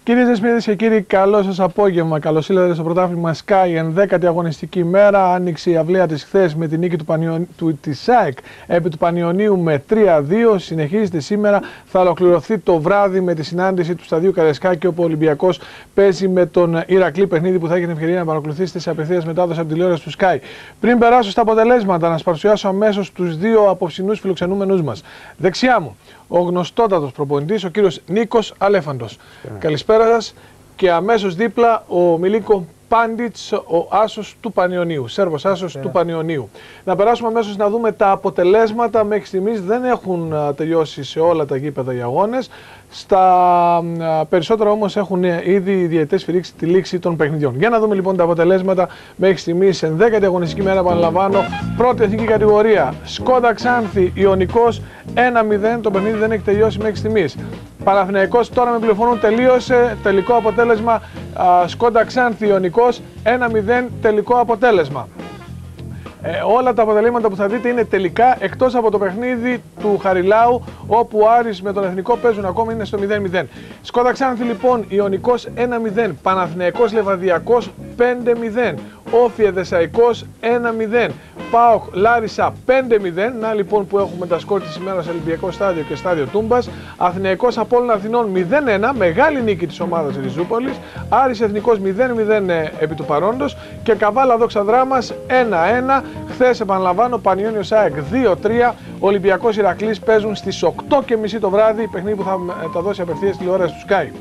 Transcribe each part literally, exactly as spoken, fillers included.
Κυρίες και κύριοι, καλό σας απόγευμα. Καλώς ήλθατε στο πρωτάθλημα Sky, ενδέκατη αγωνιστική μέρα. Άνοιξε η αυλαία της χθες με την νίκη του, Πανιων... του... της ΑΕΚ επί του Πανιωνίου με τρία δύο. Συνεχίζεται σήμερα, θα ολοκληρωθεί το βράδυ με τη συνάντηση του σταδίου Καρεσκάκη, όπου ο Ολυμπιακός παίζει με τον Ηρακλή, παιχνίδι που θα έχει την ευκαιρία να παρακολουθήσετε σε απευθείας μετάδοση από τη τηλεόραση του Sky. Πριν περάσω στα αποτελέσματα, να σας παρουσιάσω αμέσως τους δύο απόψινούς φιλοξενούμενους μας. Δεξιά μου, ο γνωστότατος προπονητής, ο κύριος Νίκος Αλέφαντος. Yeah. Καλησπέρα σας. Και αμέσως δίπλα ο Μιλίκο Πάντιτς, ο άσος του Πανιωνίου, Σέρβος άσος yeah. του Πανιωνίου. Να περάσουμε αμέσως να δούμε τα αποτελέσματα. Μέχρι στιγμής δεν έχουν α, τελειώσει σε όλα τα γήπεδα οι αγώνες. Στα α, περισσότερα όμως έχουν ήδη οι διαιτητές σφυρίξει τη λήξη των παιχνιδιών. Για να δούμε λοιπόν τα αποτελέσματα μέχρι στιγμής. ενδέκατη αγωνιστική μέρα, επαναλαμβάνω, πρώτη εθνική κατηγορία. Σκόντα Ξάνθη, Ιωνικός ένα μηδέν. Το παιχνίδι δεν έχει τελειώσει μέχρι στιγμής. Παναθηναϊκός, τώρα με πληροφορούν, τελείωσε. Τελικό αποτέλεσμα α, Σκόντα Ξάνθη, Ιωνικός ένα μηδέν. Τελικό αποτέλεσμα. Ε, όλα τα αποτελέσματα που θα δείτε είναι τελικά, εκτός από το παιχνίδι του Χαριλάου, όπου ο Άρης με τον Εθνικό παίζουν ακόμα, είναι στο μηδέν μηδέν. Σκόντα Ξάνθη λοιπόν, Ιωνικός ένα μηδέν, Παναθηναϊκός Λεβαδιακός πέντε μηδέν, Όφι Εδεσσαϊκός ένα μηδέν, ΠΑΟΚ Λάρισα πέντε μηδέν. Να λοιπόν που έχουμε τα σκορ της ημέρας, Ολυμπιακό στάδιο και στάδιο Τούμπας. Αθηναϊκός Απόλλων Αθηνών μηδέν ένα, μεγάλη νίκη της ομάδας Ριζούπολης. Άρης Εθνικός μηδέν μηδέν ε, επί του παρόντος. Και Καβάλα Δόξα Δράμας ένα ένα. Χθες, επαναλαμβάνω, Πανιώνιος ΑΕΚ δύο τρία. Ολυμπιακός Ηρακλής παίζουν στις οκτώ και μισή το βράδυ, παιχνίδι που θα τα δώσει απευθείας τηλεόραση του Sky.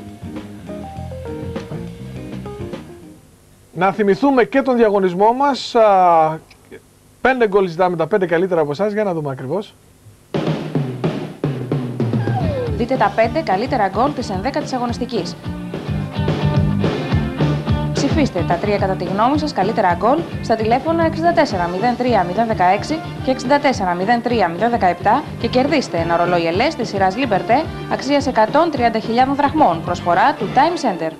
Να θυμηθούμε και τον διαγωνισμό μας. Πέντε γκολ ζητάμε, τα πέντε καλύτερα από εσάς. Για να δούμε ακριβώς. Δείτε τα πέντε καλύτερα γκολ της ενδέκατης αγωνιστικής. Ψηφίστε τα τρία κατά τη γνώμη σας καλύτερα γκολ στα τηλέφωνα εξήντα τέσσερα μηδέν τρία μηδέν δεκαέξι και εξήντα τέσσερα μηδέν τρία μηδέν δεκαεπτά και κερδίστε ένα ρολόι ελές της σειράς Liberté αξίας εκατόν τριάντα χιλιάδες δραχμών, προσφορά του Time Center.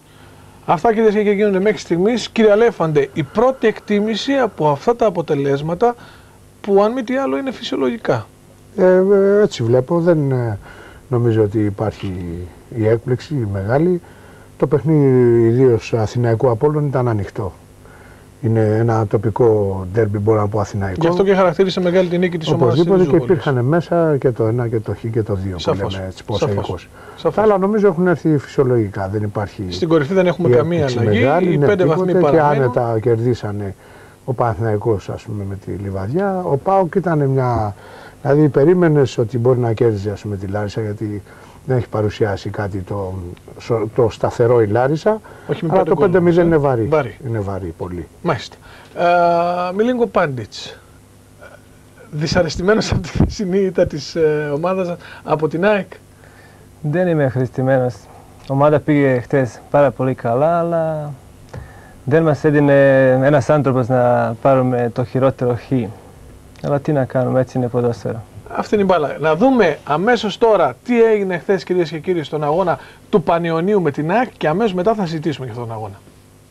Αυτά, κυρίες και κύριοι, γίνονται μέχρι στιγμής. Κύριε Αλέφαντε, η πρώτη εκτίμηση από αυτά τα αποτελέσματα που αν μη τι άλλο είναι φυσιολογικά. Ε, έτσι βλέπω, δεν ε, νομίζω ότι υπάρχει η έκπληξη η μεγάλη. Το παιχνίδι ιδίως Αθηναϊκού Απόλλων ήταν ανοιχτό. Είναι ένα τοπικό ντέρμπι, μπορώ να πω, Αθηναϊκό. Γι' αυτό και χαρακτήρισε μεγάλη την νίκη της ομάδας. Οπωσδήποτε, και υπήρχαν μέσα και το ένα και το χ και το δύο. Σαφώς. Που λέμε έτσι προσεγγικώς. Αλλά νομίζω έχουν έρθει φυσιολογικά. Δεν υπάρχει. Στην κορυφή δεν έχουμε καμία αλλαγή. Μεγάλη, οι ναι, πέντε βαθμοί παραμένουν. Και άνετα κερδίσανε ο Παναθηναϊκός, ας πούμε, με τη Λιβαδιά. Ο ΠΑΟΚ ήταν μια. Δηλαδή, περίμενες ότι μπορεί να κέρδιζε, ας πούμε, τη Λάρισα, γιατί δεν έχει παρουσιάσει κάτι το, το σταθερό η Λάρισα. Όχι, αλλά το πέντε μηδέν είναι βαρύ. βαρύ. Είναι βαρύ πολύ. Μάλιστα. Uh, Μιλίνκο Πάντιτς, δυσαρεστημένος από τη χθεσινή ήττα της uh, ομάδας από την ΑΕΚ. Δεν είμαι ευχαριστημένος. Η ομάδα πήγε χτες πάρα πολύ καλά, αλλά δεν μας έδινε ένας άνθρωπος να πάρουμε το χειρότερο χ. Αλλά τι να κάνουμε, έτσι είναι ποδόσφαιρο. Αυτή είναι η μπάλα. Να δούμε αμέσως τώρα τι έγινε χθες, κυρίες και κύριοι, στον αγώνα του Πανιωνίου με την ΑΕΚ και αμέσως μετά θα συζητήσουμε για αυτόν τον αγώνα.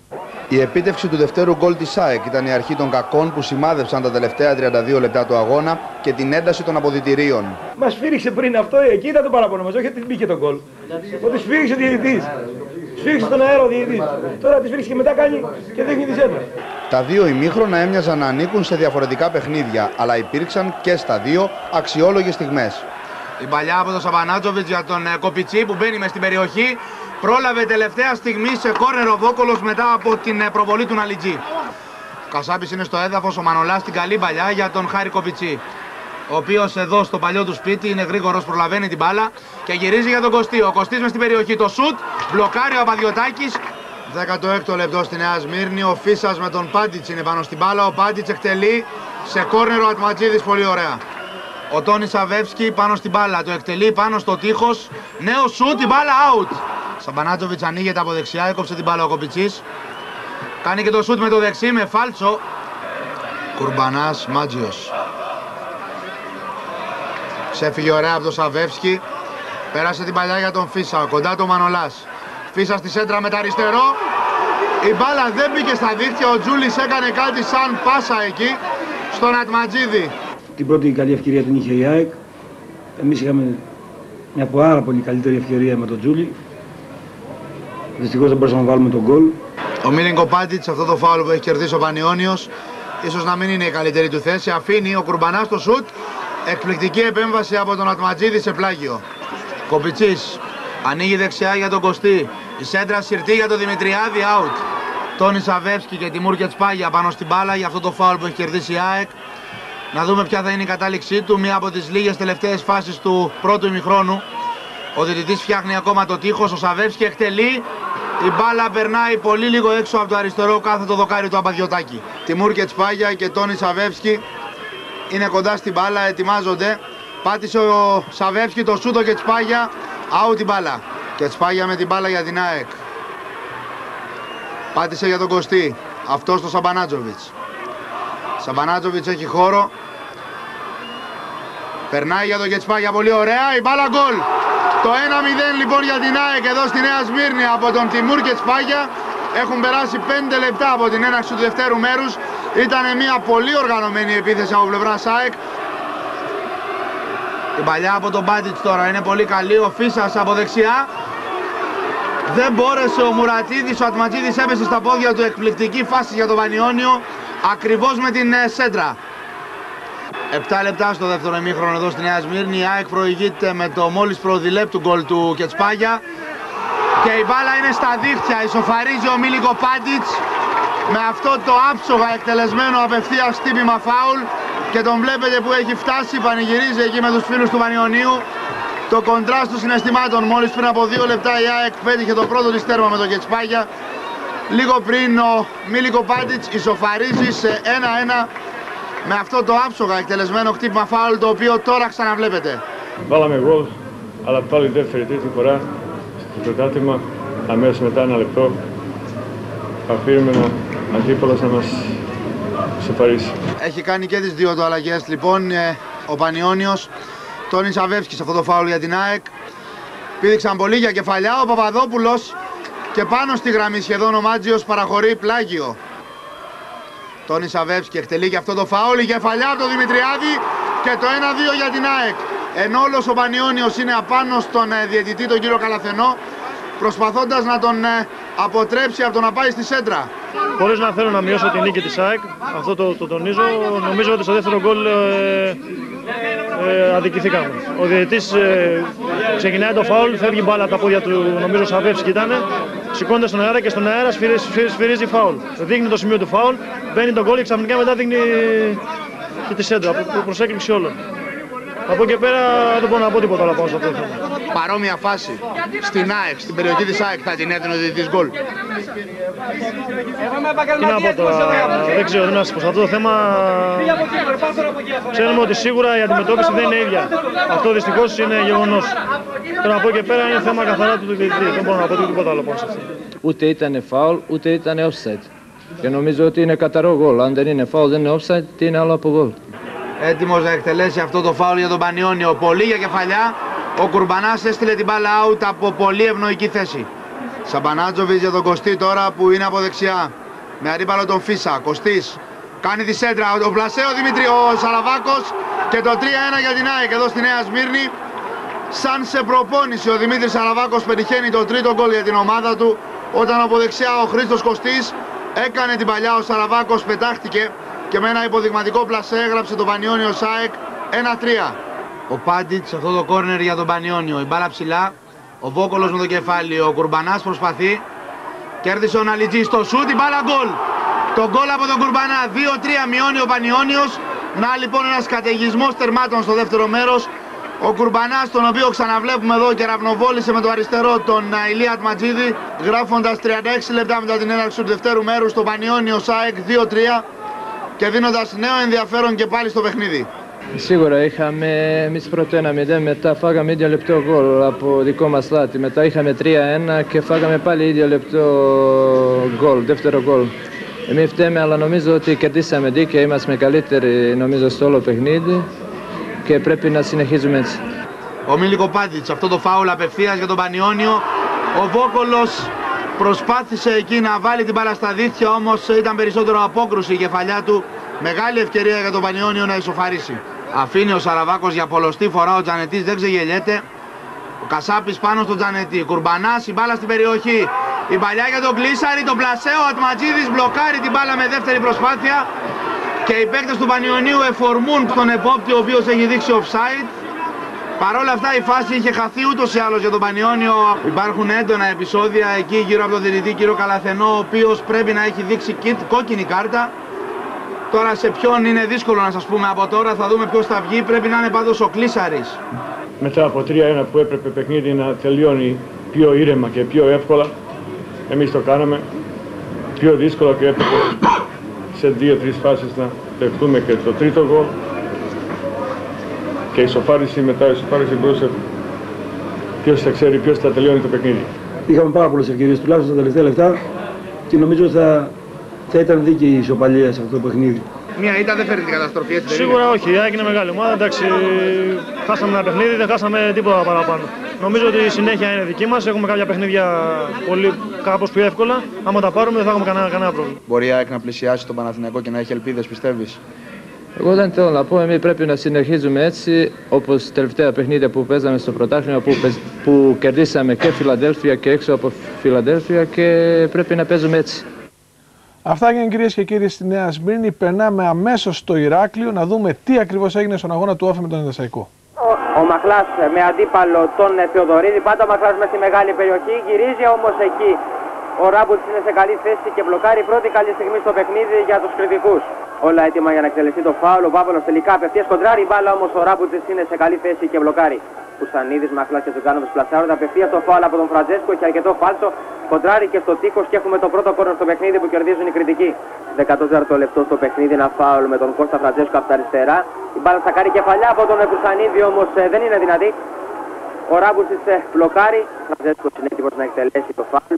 Η επίτευξη του δευτέρου γκολ της ΑΕΚ ήταν η αρχή των κακών που σημάδεψαν τα τελευταία τριάντα δύο λεπτά του αγώνα και την ένταση των αποδυτηρίων. Μας σφύριξε πριν αυτό, εκεί ήταν το παράπονο μας, όχι ότι μπήκε το γκολ. Ότι σφύριξε ο διαιτητής. Σφύριξε τον αέρα ο διαιτητής. Τώρα τη σφύριξε και μετά κάνει και δείχνει τη σέντρα. Τα δύο ημίχρονα έμοιαζαν να ανήκουν σε διαφορετικά παιχνίδια, αλλά υπήρξαν και στα δύο αξιόλογες στιγμές. Η παλιά από τον Σαμπανάτζοβιτς για τον Κοπιτσί που μπαίνει μες στην περιοχή. Πρόλαβε τελευταία στιγμή σε κόρνερ ο Βόκολος μετά από την προβολή του Ναλιτζή. Ο Κασάπης είναι στο έδαφος, ο Μανολάς στην καλή παλιά για τον Χάρη Κοπιτσί. Ο οποίος εδώ στο παλιό του σπίτι είναι γρήγορος, προλαβαίνει την μπάλα και γυρίζει για τον Κωστή. Ο Κωστής μες στην περιοχή, το σουτ, μπλοκάρει ο Απαδιωτάκης. δέκατο έκτο λεπτό στη Νέα Σμύρνη, ο Φίσας με τον Πάντιτς είναι πάνω στην μπάλα. Ο Πάντιτς εκτελεί σε κόρνερ, ο Ατματζίδης, πολύ ωραία. Ο Τόνι Σαβεύσκι πάνω στην μπάλα, το εκτελεί πάνω στο τείχος. Νέο σουτ, η μπάλα out. Σαμπανάτζοβιτς ανοίγεται από δεξιά, έκοψε την μπάλα ο Κοπιτσής. Κάνει και το σουτ με το δεξί, με φάλτσο. Κουρμπανάς, Μάτζιος. Ξέφυγε ωραία από τον Σαβεύσκι. Πέρασε την παλιά για τον Φίσα, κοντά του Μανολάς. Φίσα στη σέντρα με τα αριστερό. Η μπάλα δεν μπήκε στα δίχτυα, ο Τζούλης έκανε κάτι σαν πάσα εκεί στον Ατματζίδη. Την πρώτη καλή ευκαιρία την είχε η ΑΕΚ. Εμείς είχαμε μια πάρα πολύ καλύτερη ευκαιρία με τον Τζούλη. Δυστυχώς δεν μπορούσαμε να βάλουμε τον γκολ. Ο Μίλινκο Πάντιτς, αυτό το φάουλ που έχει κερδίσει ο Πανιώνιος, ίσως να μην είναι η καλύτερη του θέση. Αφήνει ο Κουρμπανάς το σουτ. Εκπληκτική επέμβαση από τον Ατματζίδη σε πλάγιο. Κοπιτσής ανοίγει δεξιά για τον Κωστή. Η σέντρα συρτή για τον Δημητριάδη, out. Τόνι Σαβεύσκι και Τιμούρ Κετσπάγια πάνω στην μπάλα για αυτό το φάουλ που έχει κερδίσει η ΑΕΚ. Να δούμε ποια θα είναι η κατάληξή του. Μία από τις λίγες τελευταίες φάσεις του πρώτου ημιχρόνου. Ο διαιτητής φτιάχνει ακόμα το τείχος. Ο Σαβεύσκι εκτελεί. Η μπάλα περνάει πολύ λίγο έξω από το αριστερό κάθετο δοκάρι του Απαδιωτάκη. Τιμούρ Κετσπάγια και Τόνι Σαβεύσκι είναι κοντά στην μπάλα, ετοιμάζονται. Πάτησε ο Σαβεύσκι το σούτο Κετσπάγια. Out την μπάλα. Κετσπάγια με την μπάλα για την ΑΕΚ. Πάτησε για τον Κωστή. Αυτό το Σαμπανάτζοβιτς. Σαμπανάτζοβιτς έχει χώρο. Περνάει για τον Κετσπάγια, πολύ ωραία. Η μπάλα γκολ. Το ένα μηδέν λοιπόν για την ΑΕΚ εδώ στη Νέα Σμύρνη από τον Τιμούρ Κετσπάγια. Έχουν περάσει πέντε λεπτά από την έναρξη του δευτέρου μέρους. Ήταν μια πολύ οργανωμένη επίθεση από πλευράς ΑΕΚ. Η παλιά από τον Μπάντιτς τώρα είναι πολύ καλή. Ο Φίσας από δεξιά. Δεν μπόρεσε ο Μουρατίδης, ο Ατματζίδης έπεσε στα πόδια του. Εκπληκτική φάση για τον Πανιώνιο, ακριβώς με την σέντρα. επτά λεπτά στο δεύτερο ημίχρονο εδώ στη Νέα Σμύρνη. Η ΑΕΚ προηγείται με το μόλις προδιλέπτου γκολ του Κετσπάγια. Και η μπάλα είναι στα δίχτυα, ισοφαρίζει ο Μίλικο Πάντιτς με αυτό το άψογα εκτελεσμένο απευθείας χτύπημα φάουλ. Και τον βλέπετε που έχει φτάσει, πανηγυρίζει εκεί με τους φίλους του Πανιωνίου. Το κοντράστ των συναισθημάτων, μόλις πριν από δύο λεπτά η ΑΕΚ πέτυχε το πρώτο της τέρμα με τον Κετσπάγια. Λίγο πριν ο Μίλικο Πάντιτς ισοφαρίζει σε ένα ένα με αυτό το άψογα εκτελεσμένο χτύπημα φάουλ, το οποίο τώρα ξαναβλέπετε. Βάλαμε γκολ, αλλά πάλι δεύτερη τρίτη φορά στο πρωτάθλημα, αμέσως μετά ένα λεπτό αφήρημενα αντίπαλος να μας ισοφαρίσει. Έχει κάνει και τις δύο του αλλαγές λοιπόν ο Πανιώνιος. Τόνι Σαβεύσκι σε αυτό το φάουλ για την ΑΕΚ. Πήδηξαν πολύ για κεφαλιά. Ο Παπαδόπουλος και πάνω στη γραμμή σχεδόν ο Μάτζιος παραχωρεί πλάγιο. Τόνι Σαβεύσκι εκτελεί και αυτό το φάουλ. Η κεφαλιά από τον Δημητριάδη και το ένα δύο για την ΑΕΚ. Ενώ όλος ο Πανιώνιος είναι απάνω στον διαιτητή τον κύριο Καλαθενό, προσπαθώντας να τον αποτρέψει από το να πάει στη σέντρα. Χωρίς να θέλω να μειώσω την νίκη της ΑΕΚ, αυτό το, το τονίζω, νομίζω ότι στο δεύτερο γκολ ε, ε, αδικηθήκαμε. Ο διαιτητής ε, ξεκινάει το φάουλ, φεύγει μπάλα από τα πόδια του, νομίζω Σαβεύσκι ήταν, σηκώνεται στον αέρα και στον αέρα σφυρίζει, σφυρίζει φάουλ. Δείχνει το σημείο του φάουλ, μπαίνει το γκολ και ξαφνικά μετά δείχνει και τη σέντρα, που προς έκπληξη όλων. Από εκεί πέρα δεν μπορώ να πω τίποτα άλλο πάνω σε αυτό το θέμα. Παρόμοια φάση στην ΑΕΚ, στην περιοχή της ΑΕΚ θα την έδινε ο διαιτητής γκολ. Τι να πω τώρα, δεν ξέρω τι να σας πω. Σε αυτό το θέμα ξέρουμε ότι σίγουρα η αντιμετώπιση δεν είναι ίδια. Αυτό δυστυχώς είναι γεγονός. Τώρα από εκεί πέρα είναι θέμα καθαρά του διαιτητή. Δεν μπορώ να πω τίποτα άλλο πάνω σε αυτό. Ούτε ήταν φάουλ, ούτε ήταν offside. Και νομίζω ότι είναι καταρό γκολ. Αν δεν είναι φάουλ, δεν είναι offside, τι είναι άλλο από γκολ. Έτοιμος να εκτελέσει αυτό το φάουλ για τον Πανιώνιο. Πολύ για κεφαλιά. Ο Κουρμπανάς έστειλε την μπάλα out από πολύ ευνοϊκή θέση. Σαμπανάτζοβιτς για τον Κωστή τώρα που είναι από δεξιά. Με αντίπαλο τον Φίσα. Κωστής κάνει τη σέντρα. Ο Πλασέο Δημήτρη, ο Σαραβάκος και το τρία ένα για την ΑΕΚ εδώ στη Νέα Σμύρνη. Σαν σε προπόνηση ο Δημήτρης Σαραβάκος πετυχαίνει το τρίτο γκολ για την ομάδα του. Όταν από δεξιά ο Χρήστος Κωστής έκανε την παλιά, ο Σαραβάκος πετάχτηκε και με ένα υποδειγματικό πλασέ έγραψε το Πανιώνιο ΣΑΕΚ ένα τρία. Ο Πάντιτς αυτό το κόρνερ για τον Πανιώνιο. Η μπάλα ψηλά. Ο Βόκολος με το κεφάλι. Ο Κουρμπανάς προσπαθεί. Κέρδισε ο Ναλιτζής στο σούτ. Η μπάλα γκολ. Το γκολ από τον Κουρμπανά. δύο τρία μειώνει ο Πανιώνιος. Να λοιπόν ένας καταιγισμός τερμάτων στο δεύτερο μέρος. Ο Κουρμπανάς, τον οποίο ξαναβλέπουμε εδώ και ραυνοβόλησε με το αριστερό τον Ηλία Ατματζίδη, γράφοντας τριάντα έξι λεπτά μετά την έναρξη του δευτέρου μέρους στο Πανιώνιο ΣΑΕΚ δύο τρία και δίνοντας νέο ενδιαφέρον και πάλι στο παιχνίδι. Σίγουρα είχαμε εμείς πρώτο ένα μηδέν, μετά φάγαμε ίδιο λεπτό γκολ από δικό μας λάτι. Μετά είχαμε τρία ένα και φάγαμε πάλι ίδιο λεπτό γκολ, δεύτερο γκολ. Εμείς φταίμε, αλλά νομίζω ότι κερδίσαμε δίκαια, είμαστε καλύτεροι νομίζω στο όλο παιχνίδι και πρέπει να συνεχίζουμε έτσι. Ο Μίλικο Πάντιτς, αυτό το φάουλ απευθείας για τον Πανιώνιο. Ο Βόκολος προσπάθησε εκεί να βάλει την μπάλα στα δίχτυα, όμως ήταν περισσότερο απόκρουση η κεφαλιά του. Μεγάλη ευκαιρία για τον Πανιώνιο να ισοφαρίσει. Αφήνει ο Σαραβάκος για πολλοστή φορά, ο Τζανετής δεν ξεγελιέται. Ο Κασάπης πάνω στον Τζανετή. Κουρμπανάς, η μπάλα στην περιοχή. Η παλιά για τον Κλίσαρη, τον Πλασέο, ο Ατματζίδης μπλοκάρει την μπάλα με δεύτερη προσπάθεια και οι παίκτες του Πανιωνίου εφορμούν τον επόπτη, ο οποίος έχει δείξει offside. Παρ' όλα αυτά η φάση είχε χαθεί ούτως ή άλλως για τον Πανιώνιο. Υπάρχουν έντονα επεισόδια εκεί γύρω από τον διαιτητή κύριο Καλαθενό, ο οποίος πρέπει να έχει δείξει κόκκινη κάρτα. Τώρα σε ποιον είναι δύσκολο να σας πούμε από τώρα, θα δούμε ποιος θα βγει, πρέπει να είναι πάντως ο Κλίσαρης. Μετά από τρία ένα που έπρεπε παιχνίδι να τελειώνει πιο ήρεμα και πιο εύκολα, εμείς το κάναμε πιο δύσκολο και έπρεπε σε δύο-τρεις φάσεις να δεχτούμε και το τρίτο γκολ. Και η ισοφάριση μετά, η ισοφάριση μπορούσε ποιος θα ξέρει ποιος θα τελειώνει το παιχνίδι. Είχαμε πάρα πολλές ευκαιρίες, τουλάχιστον στα τελευταία λεπτά, και νομίζω θα, θα ήταν δίκαιη η ισοπαλία σε αυτό το παιχνίδι. Μία ήττα δεν φέρνει την καταστροφή, έτσι? Σίγουρα όχι, έγινε μεγάλη ομάδα. Εντάξει, χάσαμε ένα παιχνίδι, δεν χάσαμε τίποτα παραπάνω. Νομίζω ότι η συνέχεια είναι δική μας. Έχουμε κάποια παιχνίδια πολύ, κάπως πιο εύκολα. Άμα τα πάρουμε δεν θα έχουμε κανένα, κανένα πρόβλημα. Μπορεί η ΑΕΚ να πλησιάσει τον Παναθηναϊκό και να έχει ελπίδες, πιστεύεις? Εγώ δεν θέλω να πω, εμείς πρέπει να συνεχίζουμε έτσι, όπως τα τελευταία παιχνίδια που παίζαμε στο πρωτάθλημα, που, που κερδίσαμε και Φιλαδέλφια και έξω από Φιλαδέλφια, και πρέπει να παίζουμε έτσι. Αυτά έγιναν, κυρίες και κύριοι, στη Νέα Σμύρνη. Περνάμε αμέσως στο Ηράκλειο να δούμε τι ακριβώς έγινε στον αγώνα του Όφη με τον Εδεσσαϊκό. Ο, ο Μαχλάς με αντίπαλο τον Θεοδωρίδη, πάντα ο Μαχλάς μέσα στη μεγάλη περιοχή, γυρίζει όμως εκεί. Ο Ράμποτς είναι σε καλή θέση και μπλοκάρει, πρώτη καλή στιγμή στο παιχνίδι για τους κριτικούς. Όλα έτοιμα για να εκτελεστεί το φάουλ. Ο Πάπαλος τελικά απευθείας κοντράρει μπάλα, όμως ο Ράμποτς είναι σε καλή θέση και μπλοκάρει. Κουσανίδης, Μαχλάς και Τζουγκάνοβιτς πλασάρονται απευθείας το φάουλ από τον Φραντζέσκο, έχει αρκετό φάλτσο. Κοντράρει και στο τείχος και έχουμε το πρώτο κόρνερ στο παιχνίδι που κερδίζουν οι κριτικοί. δεκατέσσερα λεπτό στο παιχνίδι, ένα φάουλ με τον Κώστα Φραντζέσκο από τα αριστερά. Η μπάλα θα κάνει κεφαλιά από τον Κουσανίδη, όμως ε, δεν είναι δυνατή. Ο Ράμποτς ε, μπλοκάρει. Ο Φραντζέσκος είναι έτοιμος να εκτελέσει το φάουλ.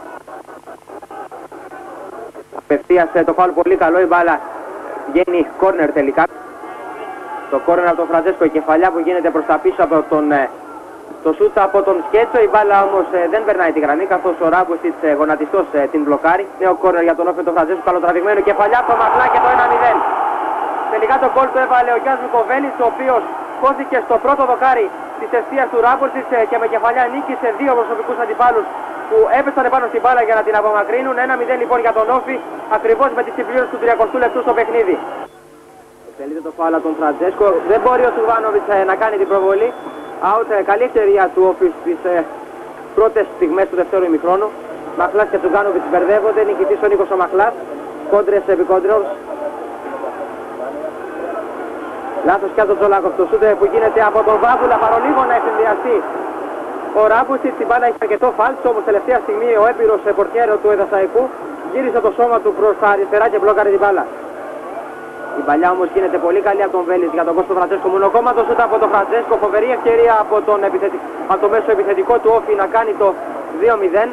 Απευθείας ε, το φάουλ πολύ καλό, η μπάλα βγαίνει κόρνερ τελικά. Το κόρνερ από τον Φραντζέσκο, η κεφαλιά που γίνεται προς τα πίσω από τον, ε, το σούτ από τον Σκέτσο. Η μπάλα όμως ε, δεν περνάει τη γραμμή, καθώς ο Ράμποσιτς ε, γονατιστός ε, την μπλοκάρει. Νέο κόρνερ για τον Όφη τον Φραντζέσκο, καλοτραβηγμένο, κεφαλιά από το Μαχλά και το ένα μηδέν. Τελικά το γκολ το έβαλε ο Γιάννης Μικοβέλης, ο οποίος χώθηκε στο πρώτο δοκάρι της ευθείας του Ράμποσιτς ε, και με κεφαλιά νίκησε δύο προσωπικούς αντιπάλους που έπεσαν πάνω στην μπάλα για να την απομακρύνουν. ένα μηδέν λοιπόν για τον Όφη, ακριβώς με τη συμπλήρωση του τριακοστού λεπτού στο παιχνίδι. Τελείται το φάουλ από τον Φραντζέσκο, δεν μπορεί ο Σουβάνοβιτς ε, να κάνει την προβολή. Out, ε, καλή ευκαιρία του Όφη στις ε, πρώτες στιγμές του δευτέρου ημιχρόνου. Μαχλάς και Τζουγκάνοβιτς μπερδεύονται, νικητής ο Νίκος ο Μαχλάς, κόντρες επί κόντρος. Λάθος και από τον Τζολάκοφ, το σούτε που γίνεται από τον Βάβουλα, παρολίγο να συνδυαστεί ο Ράμποσιτς. Την μπάλα έχει αρκετό φάλτσο, όμως τελευταία στιγμή ο έπειρος πορτιέρο του Εδεσσαϊκού γύρισε το σώμα του προς τα αριστερά και μπλόκαρε την μπάλα. Η παλιά όμως γίνεται πολύ καλή από τον Βέλης για τον Κώστο Φραντζέσκο. Μονοκόμμα το σούτ από τον Φραντζέσκο, φοβερή ευκαιρία από, τον επιθετη... από το μέσο επιθετικό του Όφη να κάνει το δύο μηδέν.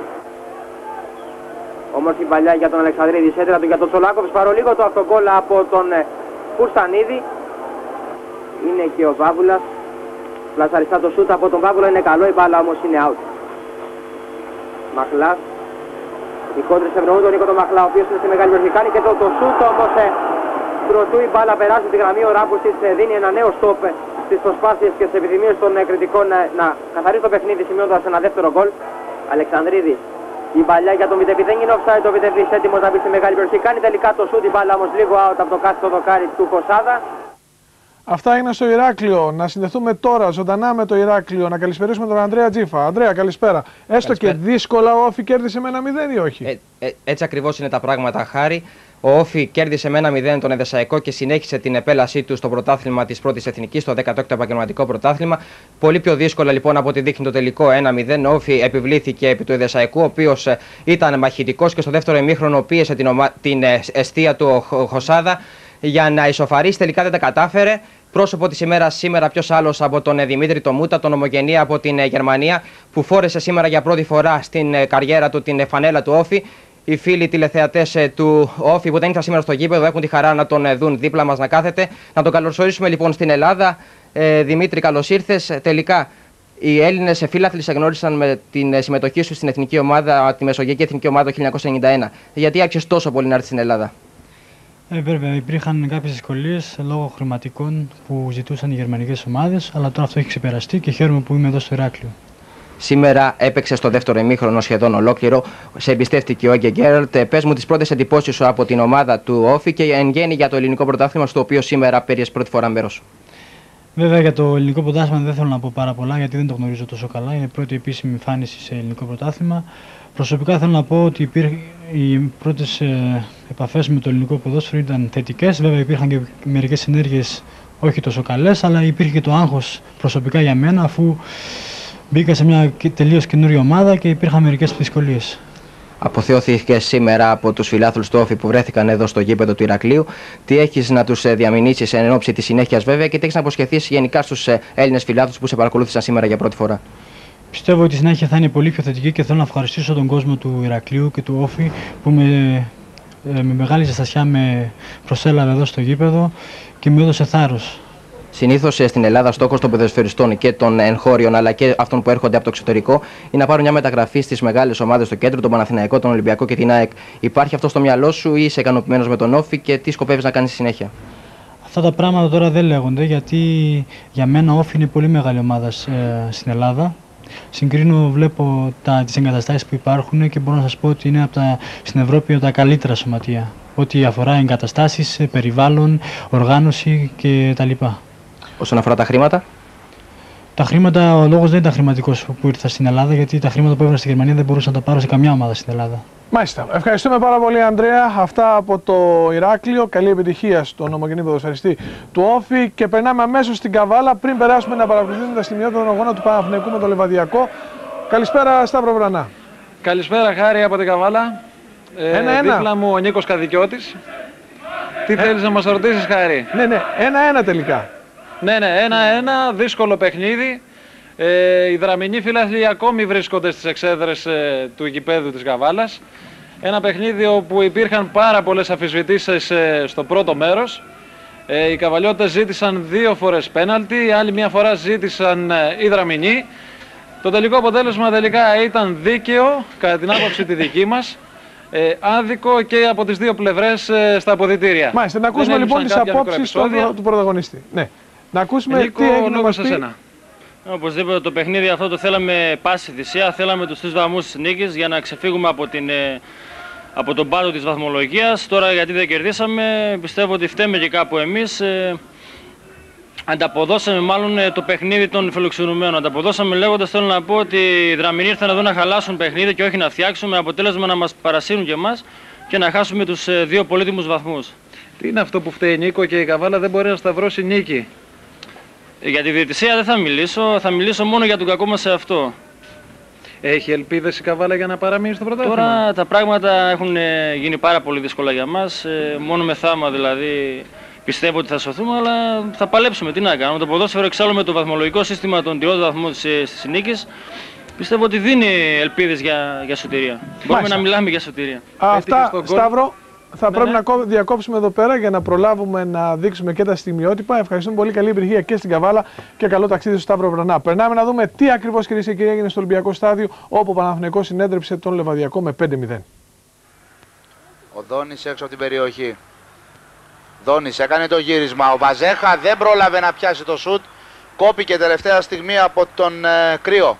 Όμως η παλιά για τον Αλεξανδρίδη, σέντρα του για τον Τσολάκοβιτς, παρολίγο το αυτογκόλ από τον Φουρστανίδη. Είναι και ο Βάβουλας. Πλασαριστά το σούτ από τον Βάβουλα, είναι καλό, η μπάλα όμως είναι out. Μαχλάς. Οι κόντρες ευνοούν τον Νίκο τον Μαχλά, ο οποίος είναι στη μεγάλη περιοχή. Κάνει και το, το σούτ όμως ε, προτού η μπάλα περάσει τη γραμμή. Ο Ράμποσιτς ε, δίνει ένα νέο στόπ ε, στις προσπάθειες και στις επιθυμίες των ε, κριτικών ε, να καθαρίσει το παιχνίδι, σημειώνοντας ένα δεύτερο γκολ. Αλεξανδρίδη. Η μπαλιά για το Μητεβί δεν είναι offside, το Μητεβί έτοιμος να μπει στη μεγάλη περιοχή. Κάνει τελικά το σούτ, η μπάλα όμως λίγο out από το κάτω δοκάρι του Κοσάδα. Αυτά έγιναν στο Ηράκλειο. Να συνδεθούμε τώρα ζωντανά με το Ηράκλειο. Να καλησπερίσουμε τον Ανδρέα Τζίφα. Ανδρέα, καλησπέρα. Έστω καλησπέρα. Και δύσκολα ο Όφη κέρδισε με ένα μηδέν ή όχι? Ε, ε, έτσι ακριβώς είναι τα πράγματα, Χάρη. Ο Όφη κέρδισε με ένα μηδέν τον Εδεσσαϊκό και συνέχισε την επέλασή του στο πρωτάθλημα της πρώτης εθνικής, στο δέκατο έκτο επαγγελματικό πρωτάθλημα. Πολύ πιο δύσκολα λοιπόν από ό,τι δείχνει το τελικό ένα μηδέν. Ο Όφη επιβλήθηκε επί του Εδεσσαϊκού, ο οποίος ήταν μαχητικός και στο δεύτερο ημίχρονο πίεσε την, ομα... την εστία του Χωσάδα για να ισοφαρίσει. Τελικά δεν τα κατάφερε. Πρόσωπο της ημέρας σήμερα ποιος άλλος από τον Δημήτρη Τομούτα, τον ομογενή από την Γερμανία, που φόρεσε σήμερα για πρώτη φορά στην καριέρα του την φανέλα του Όφη. Οι φίλοι τηλεθεατές του Όφη που δεν ήρθαν σήμερα στο γήπεδο έχουν τη χαρά να τον δουν δίπλα μας να κάθεται. Να τον καλωσορίσουμε λοιπόν στην Ελλάδα. Ε, Δημήτρη, καλώς ήρθες. Τελικά, οι Έλληνες φίλαθλοι σε γνώρισαν με την συμμετοχή σου στην εθνική ομάδα, τη Μεσογειακή Εθνική Ομάδα το χίλια εννιακόσια ενενήντα ένα. Γιατί άξιζε τόσο πολύ να έρθει στην Ελλάδα? Ε, βέβαια, υπήρχαν κάποιες δυσκολίες λόγω χρηματικών που ζητούσαν οι γερμανικές ομάδες, αλλά τώρα αυτό έχει ξεπεραστεί και χαίρομαι που είμαι εδώ στο Ηράκλειο. Σήμερα έπαιξε στο δεύτερο ημίχρονο σχεδόν ολόκληρο. Σε εμπιστεύτηκε ο Έγκε Γκέραλτ. Πες μου τις πρώτες εντυπώσεις σου από την ομάδα του Όφη και εν γέννη για το ελληνικό πρωτάθλημα, στο οποίο σήμερα πήρες πρώτη φορά μέρος. Βέβαια για το ελληνικό πρωτάθλημα δεν θέλω να πω πάρα πολλά γιατί δεν το γνωρίζω τόσο καλά. Είναι η πρώτη επίσημη εμφάνιση σε ελληνικό πρωτάθλημα. Προσωπικά θέλω να πω ότι υπήρχε, οι πρώτες ε, επαφές με το ελληνικό ποδόσφαιρο ήταν θετικές. Βέβαια υπήρχαν και μερικές ενέργειες όχι τόσο καλές, αλλά υπήρχε και το άγχος προσωπικά για μένα, αφού μπήκα σε μια τελείως καινούργια ομάδα και υπήρχαν μερικές δυσκολίες. Αποθεώθηκε σήμερα από τους φιλάθλους του Όφη που βρέθηκαν εδώ στο γήπεδο του Ηρακλείου. Τι έχεις να τους διαμηνήσεις εν ώψη της συνέχειας, βέβαια, και τι έχεις να αποσχεθείς γενικά στους Έλληνες φιλάθλους που σε παρακολούθησαν σήμερα για πρώτη φορά? Πιστεύω ότι η συνέχεια θα είναι πολύ πιο θετική και θέλω να ευχαριστήσω τον κόσμο του Ηρακλείου και του Όφη που με, με μεγάλη ζεστασιά με προσέλαβε εδώ στο γήπεδο και με έδωσε θάρρος. Συνήθως στην Ελλάδα στόχος των ποδοσφαιριστών και των εγχώριων αλλά και αυτών που έρχονται από το εξωτερικό είναι να πάρουν μια μεταγραφή στις μεγάλες ομάδες στο κέντρο, τον Παναθηναϊκό, τον Ολυμπιακό και την ΑΕΚ. Υπάρχει αυτό στο μυαλό σου ή είσαι ικανοποιημένος με τον Όφη και τι σκοπεύεις να κάνεις στη συνέχεια? Αυτά τα πράγματα τώρα δεν λέγονται γιατί για μένα ο Όφη είναι πολύ μεγάλη ομάδα ε, στην Ελλάδα. Συγκρίνω, βλέπω τα, τις εγκαταστάσεις που υπάρχουν και μπορώ να σας πω ότι είναι από τα, στην Ευρώπη από τα καλύτερα σωματεία. Ό,τι αφορά εγκαταστάσεις, περιβάλλον, οργάνωση κτλ. Όσον αφορά τα χρήματα? Τα χρήματα, ο λόγος δεν ήταν χρηματικός που ήρθα στην Ελλάδα, γιατί τα χρήματα που έβγαλα στη Γερμανία δεν μπορούσα να τα πάρω σε καμιά ομάδα στην Ελλάδα. Μάλιστα. Ευχαριστούμε πάρα πολύ, Ανδρέα. Αυτά από το Ηράκλειο. Καλή επιτυχία στον ομογενή ποδοσφαιριστή του Όφη. Και περνάμε αμέσως στην Καβάλα πριν περάσουμε να παρακολουθήσουμε τα στιγμιότατα των αγώνα του Παναθηναϊκού με το Λεβαδιακό. Καλησπέρα, Σταύρο Βρανά. Καλησπέρα, Χάρη από την Καβάλα. Ε, ένα, ένα. Δίπλα μου ο Νίκος Καδικιώτης. Τι ε... θέλεις να μας ρωτήσεις, Χάρη? Ναι, ναι, ένα-ένα τελικά. Ναι, ναι, ένα-ένα, δύσκολο παιχνίδι. Ε, οι Δραμηνοί φίλαθλοι ακόμη βρίσκονται στις εξέδρες ε, του γηπέδου της Καβάλας. Ένα παιχνίδι όπου υπήρχαν πάρα πολλές αμφισβητήσεις ε, στο πρώτο μέρος. Ε, οι Καβαλιώτες ζήτησαν δύο φορές πέναλτι, άλλη μια φορά ζήτησαν ε, οι Δραμηνοί. Το τελικό αποτέλεσμα τελικά ήταν δίκαιο, κατά την άποψη τη δική μας. Ε, άδικο και από τις δύο πλευρές ε, στα αποδυτήρια. Μάλιστα, να ακούσουμε λοιπόν τις απόψεις του, του πρωταγωνιστή. Ναι. Να ακούσουμε Νίκο, τι έγινε να μας πει. Οπωσδήποτε το παιχνίδι αυτό το θέλαμε πάση θυσία, θέλαμε τους τρεις βαθμούς της νίκης για να ξεφύγουμε από, την, από τον πάτο της βαθμολογίας. Τώρα γιατί δεν κερδίσαμε, πιστεύω ότι φταίμε και κάπου εμείς. Ε, ανταποδώσαμε μάλλον το παιχνίδι των φιλοξενουμένων. Ανταποδώσαμε λέγοντας, θέλω να πω, ότι οι Δραμηνοί ήρθαν εδώ να χαλάσουν παιχνίδι και όχι να φτιάξουμε, αποτέλεσμα να μας παρασύρουν και εμάς και να χάσουμε τους δύο πολύτιμους βαθμούς. Τι είναι αυτό που φταίει, Νίκο, και η Καβάλα δεν μπορεί να σταυρώσει νίκη? Για τη διαιτησία δεν θα μιλήσω, θα μιλήσω μόνο για τον κακό μας σε αυτό. Έχει ελπίδες η Καβάλα για να παραμείνει στο πρωτάθλημα? Τώρα τα πράγματα έχουν γίνει πάρα πολύ δύσκολα για μας, μόνο με θάμα δηλαδή πιστεύω ότι θα σωθούμε, αλλά θα παλέψουμε, τι να κάνουμε. Το ποδόσφαιρο εξάλλου με το βαθμολογικό σύστημα των τριών βαθμών της νίκης πιστεύω ότι δίνει ελπίδες για, για σωτηρία. Μπορούμε να μιλάμε για σωτηρία. Αυτά, Σταύρο. Θα ναι, πρέπει ναι. να διακόψουμε εδώ πέρα για να προλάβουμε να δείξουμε και τα στιγμιότυπα. Ευχαριστούμε πολύ, καλή επιτυχία και στην Καβάλα και καλό ταξίδι στο Σταύρο Βρανά. Περνάμε να δούμε τι ακριβώς, κυρίες και κύριοι, έγινε στο Ολυμπιακό Στάδιο, όπου ο Παναθηναϊκός συνέδρεψε τον Λεβαδιακό με πέντε μηδέν. Ο Δόνης έξω από την περιοχή. Δόνης έκανε το γύρισμα. Ο Βαζέχα δεν πρόλαβε να πιάσει το σουτ. Κόπηκε τελευταία στιγμή από τον ε, Κρύο.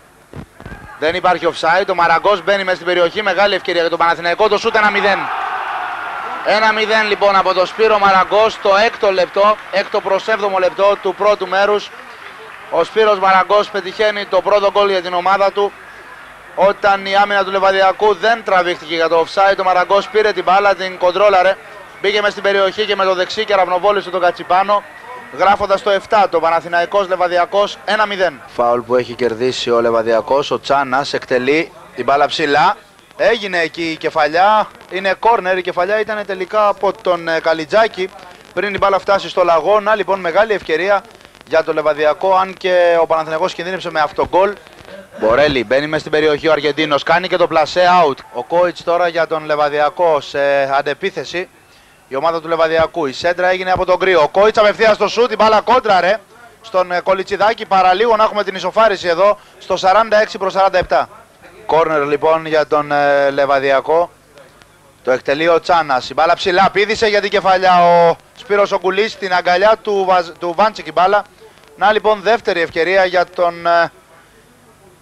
Δεν υπάρχει offside. Ο Μαραγκός μπαίνει μέσα στην περιοχή. Μεγάλη ευκαιρία για τον Παναθηναϊκό. Το σουτ ένα μηδέν. ένα μηδέν λοιπόν από τον Σπύρο Μαραγκό στο έκτο λεπτό, έκτο προς έβδομο λεπτό του πρώτου μέρους. Ο Σπύρος Μαραγκός πετυχαίνει το πρώτο γκολ για την ομάδα του όταν η άμυνα του Λεβαδιακού δεν τραβήχτηκε για το offside. Ο Μαραγκός πήρε την μπάλα, την κοντρόλαρε, μπήκε μες στην περιοχή και με το δεξί κεραυνοβόλησε τον Κατσιπάνο, γράφοντας το επτά το Παναθηναϊκός Λεβαδιακός ένα μηδέν. Φάουλ που έχει κερδίσει ο Λεβαδιακός, ο Τσάνας εκτελεί την μπάλα ψηλά. Έγινε εκεί η κεφαλιά, είναι κόρνερ, η κεφαλιά ήταν τελικά από τον Καλιτζάκη πριν η μπάλα φτάσει στο λαγόνα. Λοιπόν, μεγάλη ευκαιρία για το Λεβαδιακό, αν και ο Παναθηναϊκός κινδύνεψε με αυτογκολ. Μπορέλη μπαίνει μες στην περιοχή, ο Αργεντίνος κάνει και το πλασέ out. Ο Κόιτς τώρα για τον Λεβαδιακό σε αντεπίθεση, η ομάδα του Λεβαδιακού. Η σέντρα έγινε από τον Κρύο. Ο Κόιτς απευθείας στο σουτ, η μπάλα κόντραρε στον Κολιτσιδάκη. Παραλίγο να έχουμε την ισοφάριση εδώ στο σαράντα έξι προς σαράντα επτά. Κόρνερ λοιπόν για τον ε, Λεβαδιακό. Το εκτελεί ο Τσάνας. Η μπάλα ψηλά πήδησε για την κεφαλιά ο Σπύρος Ογκουλής στην αγκαλιά του, του Βάντσικ η μπάλα. Να λοιπόν δεύτερη ευκαιρία για τον ε,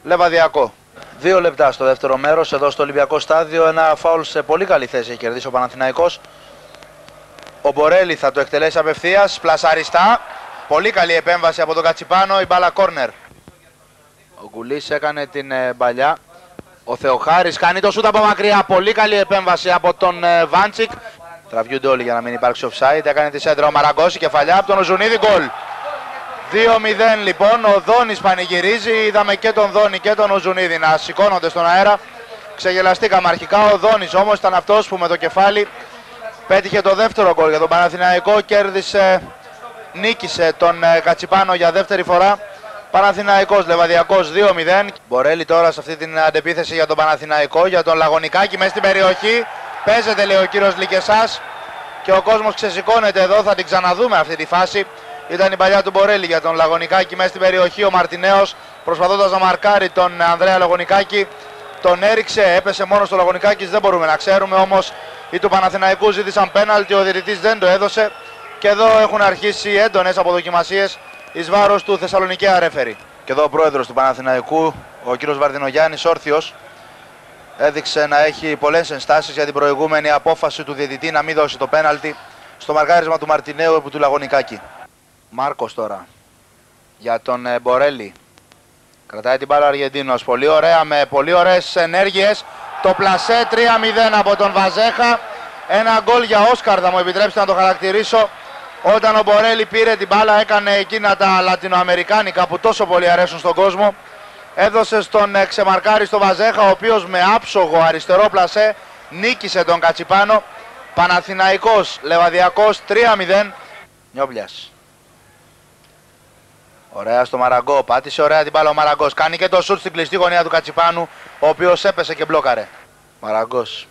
Λεβαδιακό. Δύο λεπτά στο δεύτερο μέρος εδώ στο Ολυμπιακό Στάδιο. Ένα φάουλ σε πολύ καλή θέση έχει κερδίσει ο Παναθηναϊκός. Ο Μπορέλη θα το εκτελέσει απευθείας. Πλασαριστά. Πολύ καλή επέμβαση από τον Κατσιπάνο. Η μπάλα κόρνερ. Ο Γκουλής έκανε την ε, παλιά. Ο Θεοχάρης κάνει το σούτ από μακριά. Πολύ καλή επέμβαση από τον ε, Βάντσικ. Τραβιούνται όλοι για να μην υπάρξει offside. Έκανε τη σέντρα ο Μαραγκός. Η κεφαλιά από τον Οζουνίδη. Γκολ. δύο μηδέν λοιπόν. Ο Δόνης πανηγυρίζει. Είδαμε και τον Δόνη και τον Οζουνίδη να σηκώνονται στον αέρα. Ξεγελαστήκαμε αρχικά. Ο Δόνης όμως ήταν αυτός που με το κεφάλι πέτυχε το δεύτερο γκολ για τον Παναθηναϊκό. Κέρδισε, νίκησε τον ε, Κατσιπάνο για δεύτερη φορά. Παναθηναϊκός Λεβαδιακός δύο μηδέν. Μπορέλη τώρα σε αυτή την αντεπίθεση για τον Παναθηναϊκό, για τον Λαγωνικάκη μέσα στην περιοχή. Παίζεται, λέει ο κύριος Λικεσάς, και ο κόσμος ξεσηκώνεται εδώ. Θα την ξαναδούμε αυτή τη φάση. Ήταν η παλιά του Μπορέλη για τον Λαγωνικάκη μέσα στην περιοχή. Ο Μαρτινέος προσπαθώντας να μαρκάρει τον Ανδρέα Λαγωνικάκη τον έριξε, έπεσε μόνο στο Λαγωνικάκης, δεν μπορούμε να ξέρουμε. Όμως οι του Παναθηναϊκού ζήτησαν πέναλτι, ο διαιτητής δεν το έδωσε. Και εδώ έχουν αρχίσει έντονες αποδοκιμασίες εις βάρος του Θεσσαλονικαία ρέφερη. Και εδώ ο πρόεδρος του Παναθηναϊκού, ο κύριος Βαρδινογιάννης, όρθιος, έδειξε να έχει πολλές ενστάσεις για την προηγούμενη απόφαση του διαιτητή να μην δώσει το πέναλτι στο μαρκάρισμα του Μαρτινέου επί του Λαγωνικάκη. Μάρκος τώρα για τον ε, Μπορέλη. Κρατάει την μπάλα ο Αργεντίνος. Πολύ ωραία, με πολύ ωραίες ενέργειες. Το πλασέ τρία μηδέν από τον Βαζέχα. Ένα γκολ για Όσκαρ, θα μου επιτρέψετε να το χαρακτηρίσω. Όταν ο Μπορέλη πήρε την μπάλα, έκανε εκείνα τα λατινοαμερικάνικα που τόσο πολύ αρέσουν στον κόσμο. Έδωσε στον ε, ξεμαρκάριστο Βαζέχα, ο οποίος με άψογο αριστερό πλασέ νίκησε τον Κατσιπάνο. Παναθηναϊκός Λεβαδιακός τρία μηδέν. Νιόμπλιας. Ωραία στο Μαραγκό, πάτησε ωραία την μπάλα ο Μαραγκός. Κάνει και το σουτ στην κλειστή γωνία του Κατσιπάνου, ο οποίος έπεσε και μπλόκαρε. Μαραγκός.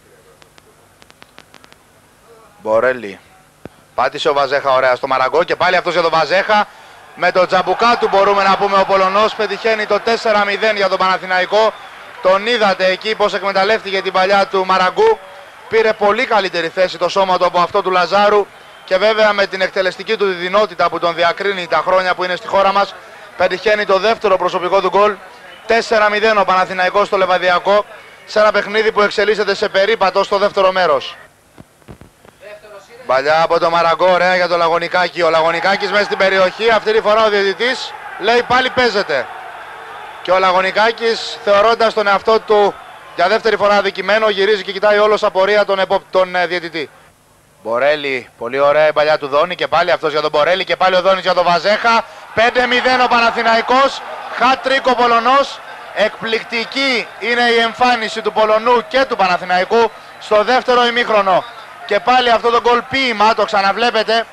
Μπορέλη. Πάτησε ο Βαζέχα ωραία στο Μαραγκό και πάλι αυτός για τον Βαζέχα. Με το τζαμπουκά του μπορούμε να πούμε ο Πολωνός πετυχαίνει το τέσσερα μηδέν για τον Παναθηναϊκό. Τον είδατε εκεί πως εκμεταλλεύτηκε την παλιά του Μαραγκού. Πήρε πολύ καλύτερη θέση το σώμα του από αυτό του Λαζάρου. Και βέβαια με την εκτελεστική του διδυνότητα που τον διακρίνει τα χρόνια που είναι στη χώρα μας, πετυχαίνει το δεύτερο προσωπικό του γκολ. τέσσερα μηδέν ο Παναθηναϊκός στο Λεβαδιακό, σε ένα παιχνίδι που εξελίσσεται σε περίπατο στο δεύτερο μέρος. Παλιά από το Μαραγκό, ωραία για το Λαγωνικάκη. Ο Λαγωνικάκης μέσα στην περιοχή, αυτή τη φορά ο διαιτητής λέει πάλι παίζεται. Και ο Λαγωνικάκης, θεωρώντας τον εαυτό του για δεύτερη φορά αδικημένο, γυρίζει και κοιτάει όλος απορία τον, επο... τον ε, διαιτητή. Μπορέλη, πολύ ωραία η παλιά του Δόνη και πάλι αυτός για τον Μπορέλη και πάλι ο Δόνης για τον Βαζέχα. πέντε μηδέν ο Παναθηναϊκός, χατ-τρίκ ο Πολωνός. Εκπληκτική είναι η εμφάνιση του Πολωνού και του Παναθηναϊκού στο δεύτερο ημίχρονο. Και πάλι αυτό το γκολ ποίημα, το ξαναβλέπετε.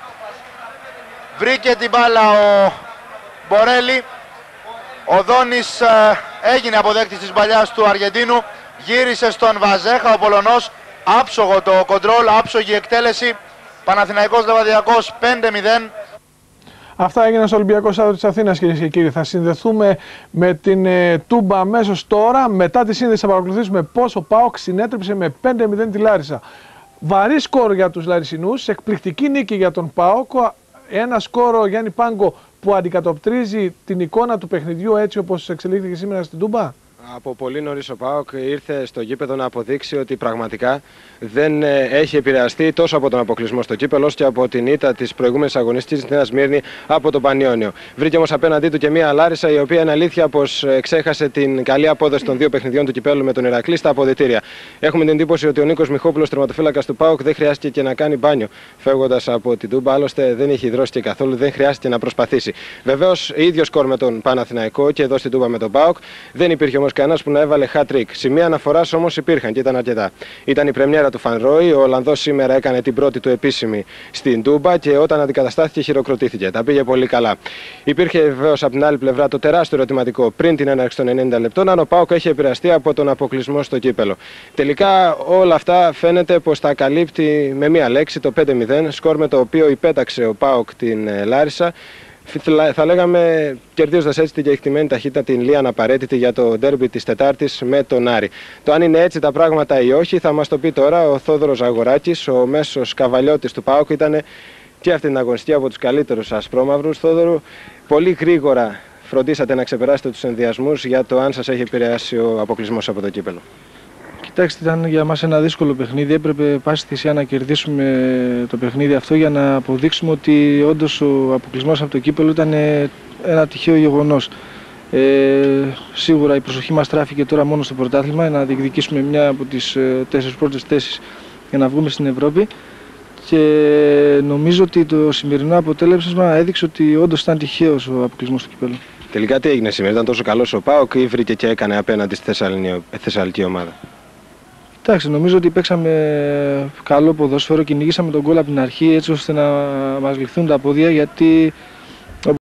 Βρήκε την μπάλα ο Μπορέλη. Ο Δόνης ε, έγινε αποδέκτης της παλιάς του Αργεντίνου. Γύρισε στον Βαζέχα ο Πολωνός. Άψογο το κοντρόλ, άψογη εκτέλεση. Παναθηναϊκός Λεβαδιακός πέντε μηδέν. Αυτά έγιναν στο Ολυμπιακό Στάδιο της Αθήνας, κυρίες και κύριοι. Θα συνδεθούμε με την ε, Τούμπα αμέσως τώρα. Μετά τη σύνδεση θα παρακολουθήσουμε πώς ο ΠΑΟΚ συνέτριψε με πέντε μηδέν τη Λάρισα. Βαρύ σκορ για τους Λαρισινούς, εκπληκτική νίκη για τον ΠΑΟΚ. Ένα σκορ, ο Γιάννη Πάγκο, που αντικατοπτρίζει την εικόνα του παιχνιδιού έτσι όπως εξελίχθηκε σήμερα στην Τούμπα. Από πολύ νωρίς ο ΠΑΟΚ ήρθε στο γήπεδο να αποδείξει ότι πραγματικά δεν έχει επηρεαστεί τόσο από τον αποκλεισμό στο κύπελλο όσο και από την ήττα της προηγούμενης αγωνιστικής της Νέας Σμύρνη από τον Πανιόνιο. Βρήκε όμως απέναντί του και μια Λάρισα, η οποία είναι αλήθεια πως ξέχασε την καλή απόδοση των δύο παιχνιδιών του κυπέλλου με τον Ηρακλή στα αποδυτήρια. Έχουμε την εντύπωση ότι ο Νίκος Μιχόπουλος, τερματοφύλακας του ΠΑΟΚ, δεν χρειάστηκε και να κάνει μπάνιο φεύγοντας από την Τούμπα. Άλλωστε δεν έχει υδρώσει και καθόλου, δεν χρειάστηκε να προσπαθήσει. Βεβαίως ίδιο σκορ με τον Παναθηναϊκό και εδώ στην Τούμπα με τον ΠΑΟΚ. Δεν υπήρχε όμως κανένας που να έβαλε hat-trick. Σημεία αναφοράς όμως υπήρχαν και ήταν αρκετά. Ήταν η πρεμιέρα του Φαν Ρόι. Ο Ολλανδός σήμερα έκανε την πρώτη του επίσημη στην Τούμπα και όταν αντικαταστάθηκε χειροκροτήθηκε. Τα πήγε πολύ καλά. Υπήρχε βεβαίως από την άλλη πλευρά το τεράστιο ερωτηματικό πριν την έναρξη των ενενήντα λεπτών, αν ο ΠΑΟΚ έχει επηρεαστεί από τον αποκλεισμό στο κύπελλο. Τελικά όλα αυτά φαίνεται πως τα καλύπτει με μία λέξη, το πέντε μηδέν, σκορ με το οποίο υπέταξε ο ΠΑΟΚ την Λάρισα. Θα λέγαμε κερδίζοντας έτσι την κεκτημένη ταχύτητα, την λίαν απαραίτητη για το ντέρμπι της Τετάρτης με τον Άρη. Το αν είναι έτσι τα πράγματα ή όχι θα μας το πει τώρα ο Θόδωρος Αγοράκης, ο μέσος καβαλιώτης του ΠΑΟΚ. Ήταν και αυτή την αγωνιστική από τους καλύτερους ασπρόμαυρους. Θόδωρο, πολύ γρήγορα φροντίσατε να ξεπεράσετε τους ενδιασμούς για το αν σας έχει επηρεάσει ο αποκλεισμός από το κύπελο? Κοιτάξτε, ήταν για μας ένα δύσκολο παιχνίδι. Έπρεπε πάση θυσία να κερδίσουμε το παιχνίδι αυτό για να αποδείξουμε ότι όντως ο αποκλεισμός από το κύπελο ήταν ένα τυχαίο γεγονός. Ε, σίγουρα η προσοχή μας τράφηκε τώρα μόνο στο πρωτάθλημα, να διεκδικήσουμε μια από τις τέσσερις πρώτες θέσεις για να βγούμε στην Ευρώπη. Και νομίζω ότι το σημερινό αποτέλεσμα έδειξε ότι όντως ήταν τυχαίος ο αποκλεισμός του κυπέλλου. Τελικά τι έγινε σήμερα, ήταν τόσο καλός ο ΠΑΟΚ ή βρήκε και έκανε απέναντι στη θεσσαλική ομάδα? Εντάξει, νομίζω ότι παίξαμε καλό ποδόσφαιρο, κυνηγήσαμε τον γκολ από την αρχή έτσι ώστε να μας ληφθούν τα πόδια, γιατί